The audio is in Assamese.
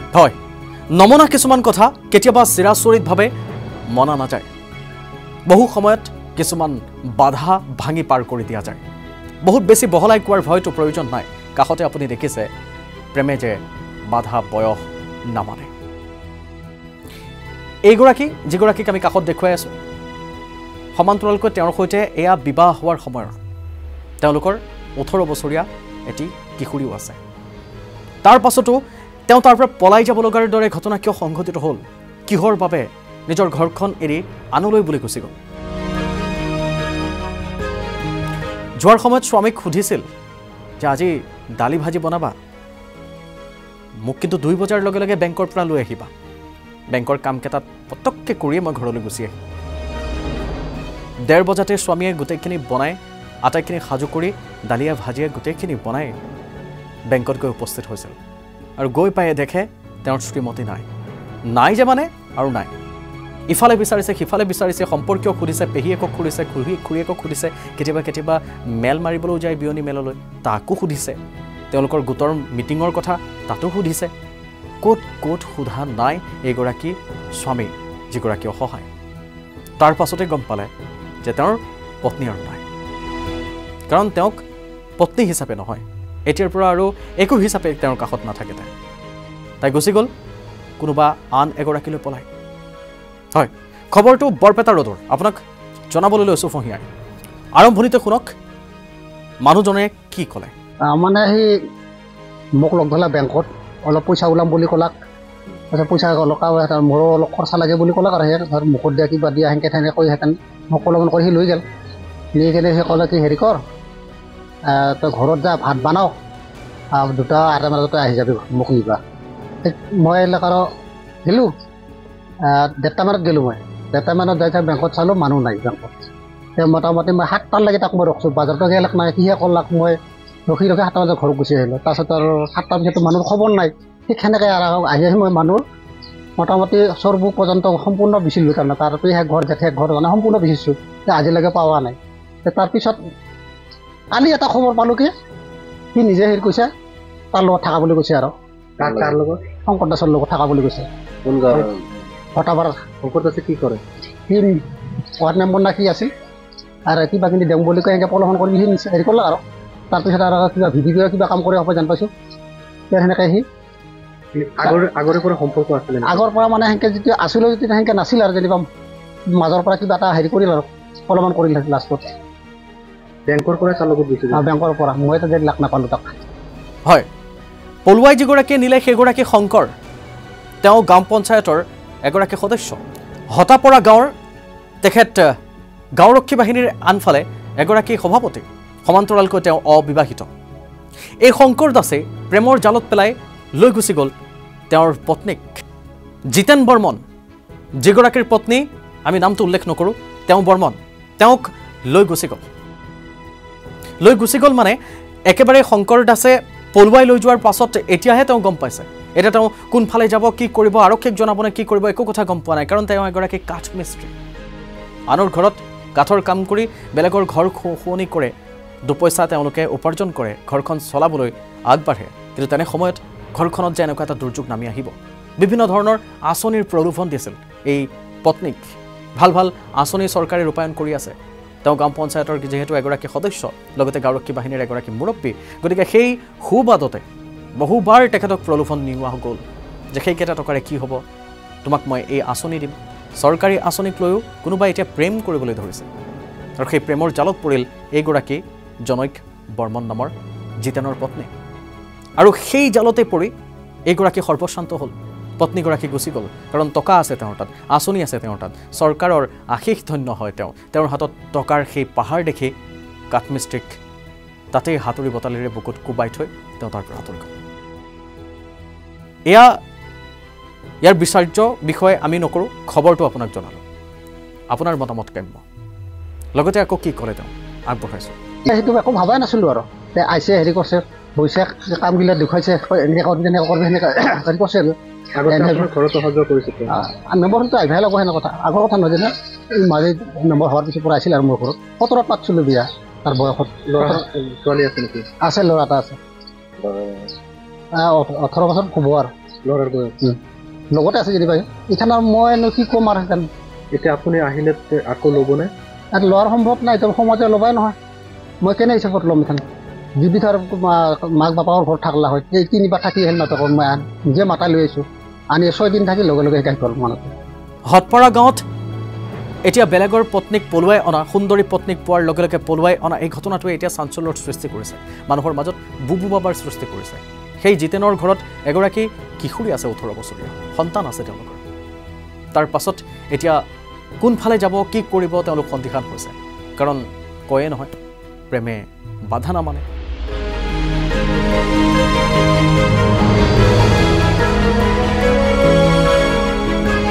হয় নমনা কিছুমান কথা কেতিয়াবা চিৰাচৰিতভাৱে মনা নাযায় বহু সময়ত কিছুমান বাধা ভাঙি পাৰ কৰি দিয়া যায় বহুত বেছি বহলাই কোৱাৰ ভয়টো প্ৰয়োজন নাই কাষতে আপুনি দেখিছে প্ৰেমে যে বাধা বয়স নামানে এইগৰাকী যিগৰাকীক আমি কাষত দেখুৱাই আছোঁ সমান্তৰালকৈ তেওঁৰ সৈতে এয়া বিবাহ হোৱাৰ সময়ত তেওঁলোকৰ 18 বছৰীয়া এটি কিশোৰীও আছে তাৰ পাছতো তেওঁ তাৰ পৰা পলাই যাব লগাৰ দৰে ঘটনা কিয় সংঘটিত হ'ল কিহৰ বাবে নিজৰ ঘৰখন এৰি আনলৈ বুলি গুচি গ'ল যোৱাৰ সময়ত স্বামীক সুধিছিল যে আজি দালি ভাজি বনাবা মোক কিন্তু 2 বজাৰ লগে লগে বেংকৰ পৰা লৈ আহিবা বেংকৰ কামকেইটাত পটককৈ কৰিয়ে মই ঘৰলৈ গুচি আহিম 1:30 বজাতে স্বামীয়ে গোটেইখিনি বনাই আটাইখিনি সাজু কৰি দালিয়া ভাজিয়ে গোটেইখিনি বনাই বেংকত গৈ উপস্থিত হৈছিল আৰু গৈ পায়ে দেখে তেওঁৰ শ্ৰীমতী নাই যে মানে আৰু নাই ইফালে বিচাৰিছে সিফালে বিচাৰিছে সম্পৰ্কীয় সুধিছে পেহীয়েকক সুধিছে খুৰীয়েকক সুধিছে কেতিয়াবা মেল মাৰিবলৈ যায় বিয়নী মেললৈ তাকো সুধিছে তেওঁলোকৰ গোটৰ মিটিঙৰ কথা তাতো সুধিছে ক'ত সোধা নাই এইগৰাকী স্বামী যিগৰাকী অসহায় তাৰ পাছতে গম পালে যে তেওঁৰ পত্নী আৰু নাই কাৰণ তেওঁক পত্নী হিচাপে নহয় এতিয়াৰ পৰা আৰু একো হিচাপে তেওঁৰ কাষত নাথাকে তাই গুচি গ'ল কোনোবা আন এগৰাকীলৈ পলাই হয় খবৰটো বৰপেটা ৰোডৰ আপোনাক জনাবলৈ লৈছোঁ ফহিয়াই আৰম্ভণিতে শুনক মানুহজনে কি ক'লে মানে সেই মোক লগ ধৰিলে বেংকত অলপ পইচা ওলাম বুলি ক'লাক তাৰপিছত পইচা অলপ মোৰো অলপ খৰচা লাগে বুলি ক'লাক আৰু সেই ধৰ মুখত দিয়া কিবা দিয়া সেনেকৈ কৈ সেনেকৈ মোক অলপমান কৰি সি লৈ গ'ল নি কেনে সেই ক'লে কি হেৰি কৰ তই ঘৰত যা ভাত বনাও 2:30 বজাতে আহি যাবি মোক নিবা মই এইবিলাক আৰু গ'লোঁ 1:30 মানত গ'লোঁ মই 1:30 মানত যাই বেংকত চালোঁ মানুহ নাই বেংকত মোটামুটি মই 7টালৈকে তাক মই ৰখিছোঁ বাজাৰতো গেলাক নাই সিহে ক'লাক মই ৰখি 7টা বজাত ঘৰত গুচি আহিলোঁ তাৰপিছত আৰু 7টাৰ পিছতো মানুহৰ খবৰ নাই ঠিক সেনেকৈ আৰু আহি মই মানুহ মোটামুটি চৰবুক পৰ্যন্ত সম্পূৰ্ণ বিচিলোঁ তাৰমানে তাৰপৰা শেষ ঘৰ জেঠেক ঘৰ মানে সম্পূৰ্ণ বিচিছোঁ আজিলৈকে পোৱা নাই তাৰপিছত কালি এটা খবৰ পালোঁ কি সি নিজে হেৰি কৈছে তাৰ লগত থকা বুলি কৈছে আৰু তাৰ লগত শংকৰ দাসৰ লগত থকা বুলি কৈছে ভটাবাৰ শংকৰ দাসে কি কৰে সি ৱাৰ্ড মেম্বাৰ না কি আছিল আৰু কিবা কিনি দেওঁ বুলি কৈ এনেকৈ প্ৰলোভন কৰি সি হেৰি কৰিলে আৰু তাৰপিছত আৰু কিবা ভিডিঅ' কিবা কাম কৰি হ'ব জান পাইছোঁ সেনেকৈ সি আগৰে পৰা সম্পৰ্ক আছিলে আগৰ পৰা মানে সেনেকৈ যেতিয়া আছিলোঁ যেতিয়া সেনেকৈ নাছিল আৰু যেনিবা মাজৰ পৰা কিবা এটা হেৰি কৰিল আৰু প্ৰলোভন কৰিল লাষ্টত বেংকৰ পৰা তাৰ লগত গৈছিল বেংকৰ পৰা মই তাতে লাখ নাপালোঁ তাক হয় পলুৱাই যিগৰাকীয়ে নিলে সেইগৰাকী শংকৰ তেওঁ গাঁও পঞ্চায়তৰ এগৰাকী সদস্য হতাপৰা গাঁৱৰ তেখেত গাঁওৰক্ষী বাহিনীৰ আনফালে এগৰাকী সভাপতি সমান্তৰালকৈ তেওঁ অবিবাহিত এই শংকৰ দাসে প্ৰেমৰ জালত পেলাই লৈ গুচি গ'ল তেওঁৰ পত্নীক জিতেন বৰ্মন যিগৰাকীৰ পত্নী আমি নামটো উল্লেখ নকৰোঁ তেওঁ বৰ্মন তেওঁক লৈ গুচি গ'ল মানে একেবাৰে শংকৰ দাসে পলুৱাই লৈ যোৱাৰ পাছত এতিয়াহে তেওঁ গম পাইছে এতিয়া তেওঁ কোনফালে যাব কি কৰিব আৰক্ষীক জনাবনে কি কৰিব একো কথা গম পোৱা নাই কাৰণ তেওঁ এগৰাকী কাঠ মিস্ত্ৰী আনৰ ঘৰত কাঠৰ কাম কৰি বেলেগৰ ঘৰ শুৱনি কৰে দুপইচা তেওঁলোকে উপাৰ্জন কৰে ঘৰখন চলাবলৈ আগবাঢ়ে কিন্তু তেনে সময়ত ঘৰখনত যে এনেকুৱা এটা দুৰ্যোগ নামি আহিব বিভিন্ন ধৰণৰ আঁচনিৰ প্ৰলোভন দিছিল এই পত্নীক ভাল আঁচনি চৰকাৰে ৰূপায়ণ কৰি আছে তেওঁ গাঁও পঞ্চায়তৰ যেহেতু এগৰাকী সদস্য লগতে গাঁওৰক্ষী বাহিনীৰ এগৰাকী মুৰব্বী গতিকে সেই সুবাদতে বহুবাৰ তেখেতক প্ৰলোভন নিওৱা গ'ল যে সেইকেইটা টকাৰে কি হ'ব তোমাক মই এই আঁচনি দিম চৰকাৰী আঁচনিক লৈও কোনোবাই এতিয়া প্ৰেম কৰিবলৈ ধৰিছে আৰু সেই প্ৰেমৰ জালত পৰিল এইগৰাকী জনৈক বৰ্মন নামৰ জিতেনৰ পত্নী আৰু সেই জালতে পৰি এইগৰাকী সৰ্বশান্ত হ'ল পত্নীগৰাকী গুচি গ'ল কাৰণ টকা আছে তেওঁৰ তাত আঁচনি আছে তেওঁৰ তাত চৰকাৰৰ আশীষ ধন্য হয় তেওঁৰ হাতত টকাৰ সেই পাহাৰ দেখি কাঠমিস্ত্ৰীক তাতেই হাতুৰি বটালিৰে বুকুত কোবাই থৈ তেওঁ তাৰ পৰা আঁতৰি গ'ল ইয়াৰ বিচাৰ্য বিষয়ে আমি নকৰোঁ খবৰটো আপোনাক জনালোঁ আপোনাৰ মতামত কাম্য লগতে আকৌ কি কৰে তেওঁ আগবঢ়াইছোঁ সেইটো একো ভবাই নাছিলোঁ আৰু আইছে হেৰি কৰিছে হৈছে কামবিলাক দেখুৱাইছে এনেকৈ কৰিবি হেৰি কৰিছে আৰু ঘৰত অহা যোৱা কৰিছে মেম্বাৰটো আহিবহে লাগিব সেনে কথা আগৰ কথা নহয় জানো এই মাজে মেম্বাৰ হোৱাৰ পিছৰ পৰা আহিছিল আৰু মোৰ ঘৰত 17ত পাতিছিলোঁ বিয়া তাৰ বয়সত ল'ৰা ছোৱালী আছে নেকি আছে ল'ৰা এটা আছে 18 বছৰ হ'ব আৰু ল'ৰাৰ বয়স লগতে আছে যেনিবা এইখান আৰু মইনো কি ক'ম আৰু সেইখান এতিয়া আপুনি আহিলে আকৌ ল'বনে আৰু লোৱাৰ সম্ভৱ নাই এতিয়া সময়তে ল'বাই নহয় মই কেনে হিচাপত ল'ম এইখান যদি ধৰ মাক বাপাকৰ ঘৰত থাকলা হয় এই তিনিবাৰ থাকি আহিল নাটকত মই নিজে মাতা লৈ আহিছোঁ আনি 6 দিন থাকি লগে লগে শিকাই গ'ল মনত হতপাৰা গাঁৱত এতিয়া বেলেগৰ পত্নীক পলুৱাই অনা সুন্দৰী পত্নীক পোৱাৰ লগে লগে পলুৱাই অনা এই ঘটনাটোৱে এতিয়া চাঞ্চল্যৰ সৃষ্টি কৰিছে মানুহৰ মাজত বুবু বাবাৰ সৃষ্টি কৰিছে সেই জিতেনৰ ঘৰত এগৰাকী কিশোৰী আছে 18 বছৰীয়া সন্তান আছে তেওঁলোকৰ তাৰ পাছত এতিয়া কোনফালে যাব কি কৰিব তেওঁলোক সন্দিহান হৈছে কাৰণ কয়ে নহয় প্ৰেমে বাধা নামানে